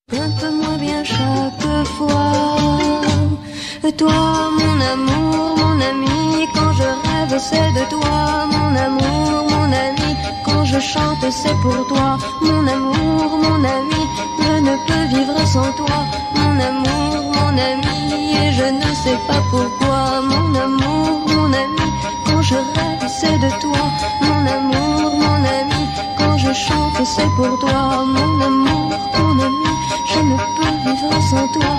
Un peu moins bien chaque fois. Toi, mon amour, mon ami, quand je rêve, c'est de toi. Mon amour, mon ami, quand je chante, c'est pour toi. Mon amour, mon ami, je ne peux vivre sans toi. Mon amour, mon ami, et je ne sais pas pourquoi. Mon amour, mon ami, quand je rêve, c'est de toi. Mon amour, mon ami, quand je chante, c'est pour toi. Mon amour, mon ami, je ne peux vivre sans toi.